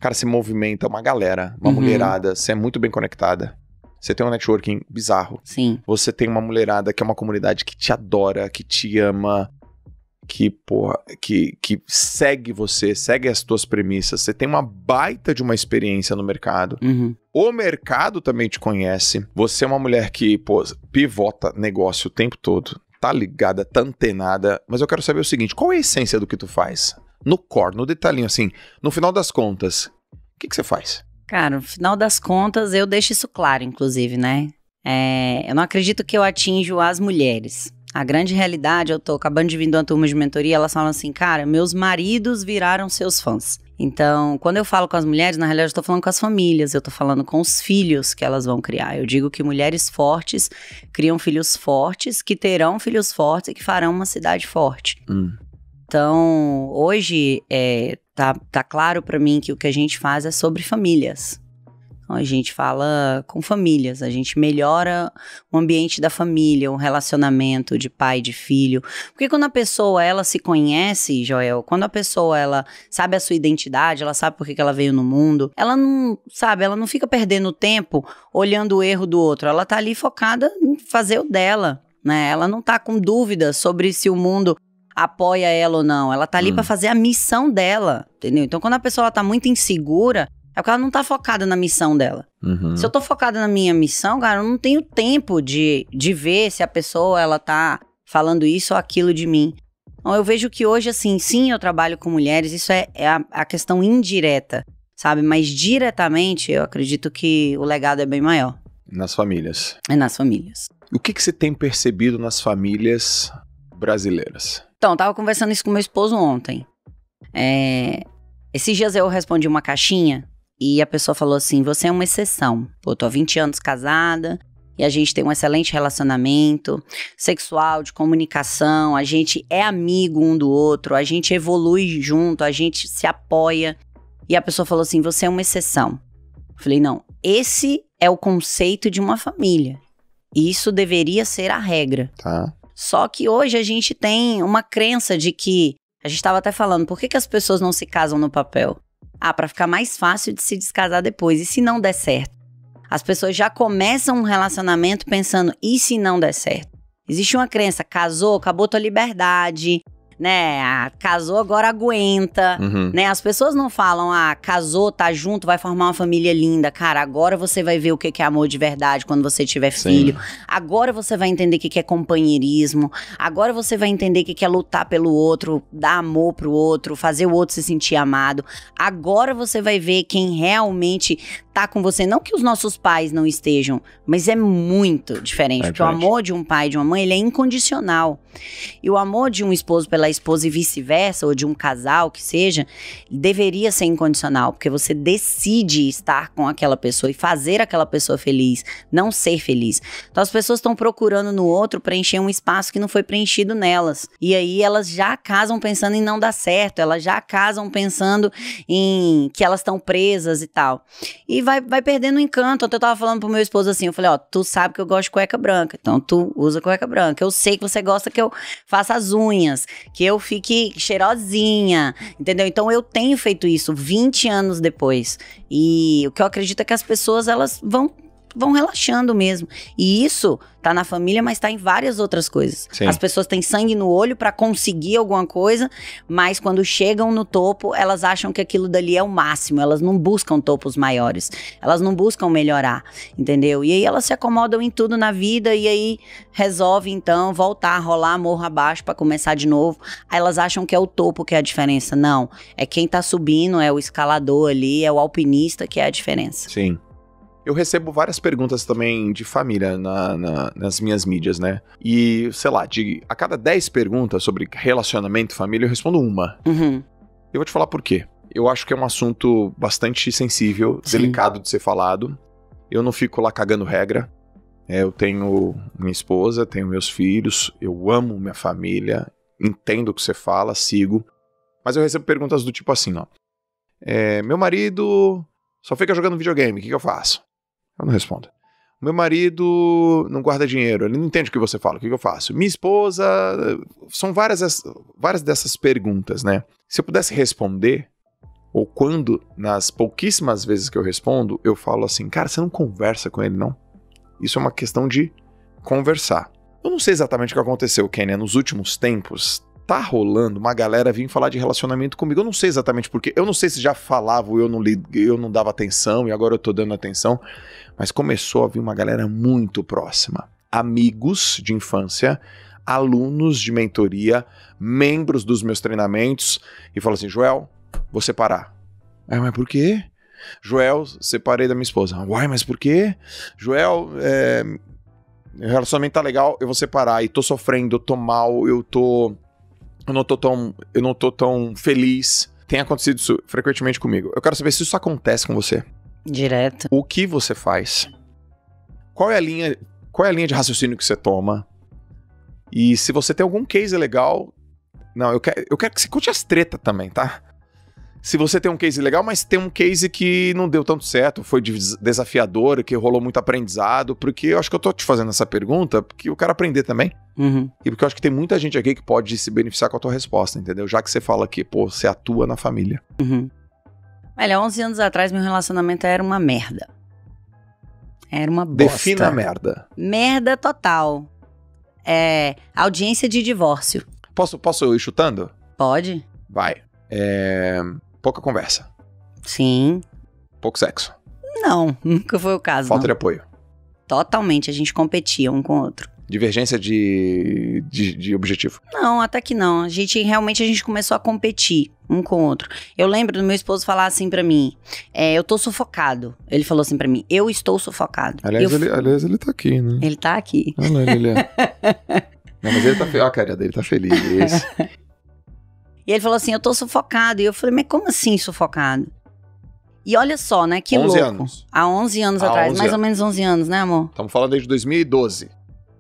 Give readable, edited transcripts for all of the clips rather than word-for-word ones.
cara, se movimenta uma galera, uma mulherada, você é muito bem conectada. Você tem um networking bizarro. Sim. Você tem uma mulherada que é uma comunidade que te adora, que te ama, que segue você, segue as tuas premissas. Você tem uma baita de uma experiência no mercado. O mercado também te conhece. Você é uma mulher que, pivota negócio o tempo todo. Tá ligada, tá antenada. Mas eu quero saber o seguinte, qual é a essência do que tu faz? No core, no detalhinho, assim, no final das contas, o que você faz? Cara, no final das contas, eu deixo isso claro, inclusive, né? Eu não acredito que eu atinjo as mulheres. A grande realidade, eu tô acabando de vir de uma turma de mentoria, elas falam assim, cara, meus maridos viraram seus fãs. Então, quando eu falo com as mulheres, na realidade eu tô falando com as famílias, eu tô falando com os filhos que elas vão criar. Eu digo que mulheres fortes criam filhos fortes, que terão filhos fortes e que farão uma cidade forte. Então, hoje, tá claro pra mim que o que a gente faz é sobre famílias. Então, a gente fala com famílias, a gente melhora o ambiente da família, o relacionamento de pai e de filho. Porque quando a pessoa, ela se conhece, Joel, quando a pessoa, ela sabe a sua identidade, ela sabe por que ela veio no mundo, ela não fica perdendo tempo olhando o erro do outro, ela tá ali focada em fazer o dela, né? Ela não tá com dúvidas sobre se o mundo apoia ela ou não, ela tá ali pra fazer a missão dela, entendeu? Então, quando a pessoa ela tá muito insegura, é porque ela não tá focada na missão dela. Se eu tô focada na minha missão, cara, eu não tenho tempo de ver se a pessoa, ela tá falando isso ou aquilo de mim. Então, eu vejo que hoje, assim, sim, eu trabalho com mulheres, isso é a questão indireta, sabe? Mas diretamente, eu acredito que o legado é bem maior. Nas famílias. É nas famílias. O que você tem percebido nas famílias brasileiras? Então, eu tava conversando isso com meu esposo ontem. Esses dias eu respondi uma caixinha e a pessoa falou assim, você é uma exceção. Pô, eu tô há 20 anos casada e a gente tem um excelente relacionamento sexual, de comunicação, a gente é amigo um do outro, a gente evolui junto, a gente se apoia. E a pessoa falou assim, você é uma exceção. Eu falei, não, esse é o conceito de uma família. Isso deveria ser a regra. Tá. Só que hoje a gente tem uma crença de que, a gente estava até falando, por que as pessoas não se casam no papel? Pra ficar mais fácil de se descasar depois. E se não der certo? As pessoas já começam um relacionamento pensando, e se não der certo? Existe uma crença, casou, acabou tua liberdade, né? Casou, agora aguenta, né? As pessoas não falam, casou, tá junto, vai formar uma família linda. Cara, agora você vai ver o que é amor de verdade quando você tiver filho. Agora você vai entender o que é companheirismo. Agora você vai entender o que é lutar pelo outro, dar amor pro outro, fazer o outro se sentir amado. Agora você vai ver quem realmente tá com você. Não que os nossos pais não estejam, mas é muito diferente. Porque o amor de um pai e de uma mãe, ele é incondicional. E o amor de um esposo pela esposa e vice-versa, ou de um casal que seja, deveria ser incondicional, porque você decide estar com aquela pessoa e fazer aquela pessoa feliz, não ser feliz. Então as pessoas estão procurando no outro preencher um espaço que não foi preenchido nelas. E aí elas já casam pensando em não dar certo, elas já casam pensando em que elas estão presas e tal. E vai perdendo o encanto. Ontem eu tava falando pro meu esposo assim, eu falei, tu sabe que eu gosto de cueca branca, então tu usa cueca branca. Eu sei que você gosta que eu faça as unhas, que eu fique cheirosinha, entendeu? Então eu tenho feito isso 20 anos depois. E o que eu acredito é que as pessoas, elas vão relaxando mesmo. E isso tá na família, mas tá em várias outras coisas. Sim. As pessoas têm sangue no olho pra conseguir alguma coisa, mas quando chegam no topo, elas acham que aquilo dali é o máximo. Elas não buscam topos maiores. Elas não buscam melhorar, entendeu? E aí elas se acomodam em tudo na vida e aí resolve, então, voltar a rolar morro abaixo pra começar de novo. Aí elas acham que é o topo que é a diferença. Não. É quem tá subindo, é o escalador ali, é o alpinista que é a diferença. Sim. Eu recebo várias perguntas também de família nas minhas mídias, né? E, sei lá, a cada 10 perguntas sobre relacionamento e família, eu respondo uma. Eu vou te falar por quê. Eu acho que é um assunto bastante sensível, delicado de ser falado. Eu não fico lá cagando regra. Eu tenho minha esposa, tenho meus filhos, eu amo minha família, entendo o que você fala, sigo. Mas eu recebo perguntas do tipo assim, ó. Meu marido só fica jogando videogame, o que eu faço? Eu não respondo. Meu marido não guarda dinheiro, ele não entende o que você fala, o que eu faço? Minha esposa... São várias dessas perguntas, né? Se eu pudesse responder, Ou quando, nas pouquíssimas vezes que eu respondo, eu falo assim, cara, você não conversa com ele, não? Isso é uma questão de conversar. Eu não sei exatamente o que aconteceu, Kênia, nos últimos tempos. Tá rolando uma galera vir falar de relacionamento comigo. Eu não sei exatamente porquê. Eu não sei se já falava ou eu não dava atenção e agora eu tô dando atenção. Mas começou a vir uma galera muito próxima. Amigos de infância, alunos de mentoria, membros dos meus treinamentos. E falou assim, Joel, vou separar. Mas por quê? Joel, separei da minha esposa. Uai, mas por quê? Joel, o relacionamento tá legal, eu vou separar. E tô sofrendo, eu tô mal, eu não tô tão feliz. Tem acontecido isso frequentemente comigo. Eu quero saber se isso acontece com você. Direto. O que você faz? Qual é a linha de raciocínio que você toma? E se você tem algum case legal... Não, eu quero que você conte as tretas também, tá? Se você tem um case legal, mas tem um case que não deu tanto certo, foi desafiador, que rolou muito aprendizado, porque eu acho que eu tô te fazendo essa pergunta porque eu quero aprender também. Uhum. E porque eu acho que tem muita gente aqui que pode se beneficiar com a tua resposta, entendeu? Já que você fala que, pô, você atua na família. Uhum. Olha, 11 anos atrás meu relacionamento era uma merda. Era uma bosta. Defina a merda. Merda total. Audiência de divórcio. Posso ir chutando? Pode? Vai. Pouca conversa. Sim. Pouco sexo. Não, nunca foi o caso. Falta não. de apoio. Totalmente, a gente competia um com o outro. Divergência de objetivo. Não, até que não. A gente começou a competir um com o outro. Eu lembro do meu esposo falar assim pra mim, eu tô sufocado. Ele falou assim pra mim, eu estou sufocado. Aliás, ele tá aqui, né? Ele tá aqui. Olha, ele Não, mas ele tá feliz. Olha a cara dele, tá feliz. E ele falou assim, eu tô sufocado. E eu falei, mas como assim sufocado? E olha só, né, que 11 louco. anos. Há 11 anos atrás, 11 mais ou menos 11 anos, né, amor? Estamos falando desde 2012.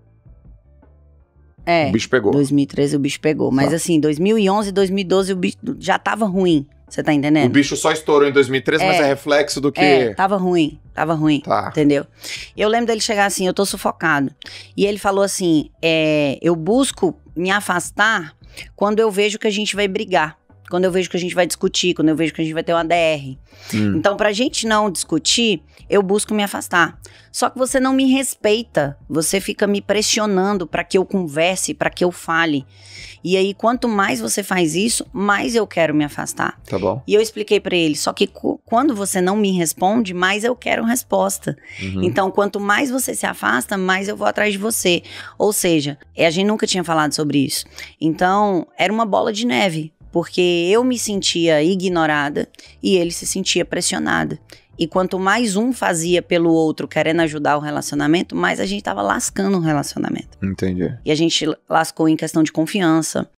O bicho pegou. 2013 o bicho pegou. Mas assim, 2011, 2012 o bicho já tava ruim. Você tá entendendo? O bicho só estourou em 2013, mas é reflexo do que... Tava ruim. Tá. Entendeu? Eu lembro dele chegar assim, eu tô sufocado. E ele falou assim, eu busco me afastar quando eu vejo que a gente vai brigar. Quando eu vejo que a gente vai discutir, quando eu vejo que a gente vai ter uma DR. Então, pra gente não discutir, eu busco me afastar. Só que você não me respeita. Você fica me pressionando pra que eu converse, pra que eu fale. E aí, quanto mais você faz isso, mais eu quero me afastar. Tá bom. E eu expliquei pra ele, só que quando você não me responde, mais eu quero resposta. Então, quanto mais você se afasta, mais eu vou atrás de você. Ou seja, a gente nunca tinha falado sobre isso. Então, era uma bola de neve. Porque eu me sentia ignorada e ele se sentia pressionado. E quanto mais um fazia pelo outro querendo ajudar o relacionamento, mais a gente tava lascando o relacionamento. Entendi. E a gente lascou em questão de confiança.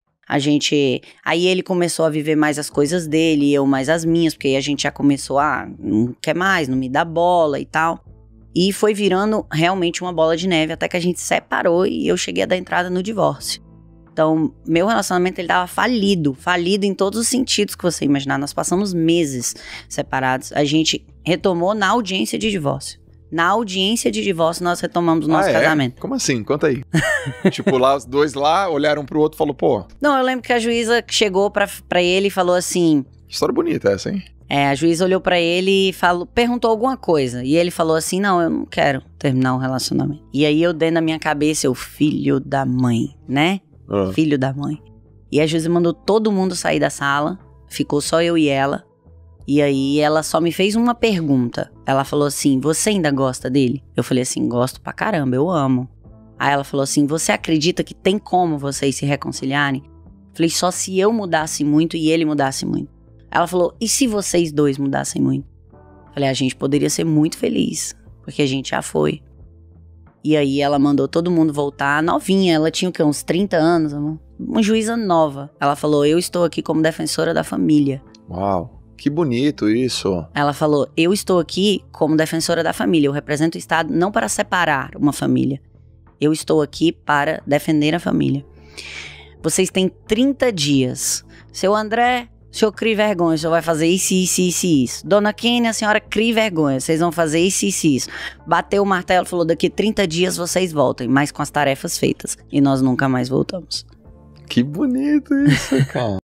Aí ele começou a viver mais as coisas dele e eu mais as minhas, porque aí a gente já começou não quer mais, não me dá bola e tal. E foi virando realmente uma bola de neve até que a gente separou e eu cheguei a dar entrada no divórcio. Então, meu relacionamento, ele tava falido em todos os sentidos que você imaginar. Nós passamos meses separados. A gente retomou na audiência de divórcio. Na audiência de divórcio, nós retomamos o nosso casamento. Como assim? Conta aí. Tipo, lá os dois lá olharam pro outro e falaram, pô... Não, eu lembro que a juíza chegou pra ele e falou assim... Que história bonita essa, hein? A juíza olhou pra ele e perguntou alguma coisa. E ele falou assim, não, eu não quero terminar um relacionamento. E aí eu dei na minha cabeça, o filho da mãe, né? Filho da mãe. E a juíza mandou todo mundo sair da sala. Ficou só eu e ela. E aí ela só me fez uma pergunta. Ela falou assim, você ainda gosta dele? Eu falei assim, gosto pra caramba, eu amo. Aí ela falou assim, você acredita que tem como vocês se reconciliarem? Eu falei, só se eu mudasse muito e ele mudasse muito. Ela falou, e se vocês dois mudassem muito? Eu falei, a gente poderia ser muito feliz, porque a gente já foi. E aí ela mandou todo mundo voltar, novinha, ela tinha o quê? Uns 30 anos, amor? Uma juíza nova. Ela falou, eu estou aqui como defensora da família. Uau, que bonito isso. Ela falou, eu estou aqui como defensora da família, eu represento o Estado não para separar uma família. Eu estou aqui para defender a família. Vocês têm 30 dias. Seu André... O senhor crie vergonha, o senhor vai fazer isso, isso, isso, isso. Dona Kênia, a senhora crie vergonha, vocês vão fazer isso, isso, isso. Bateu o martelo, falou, daqui 30 dias vocês voltem, mas com as tarefas feitas. E nós nunca mais voltamos. Que bonito isso, cara.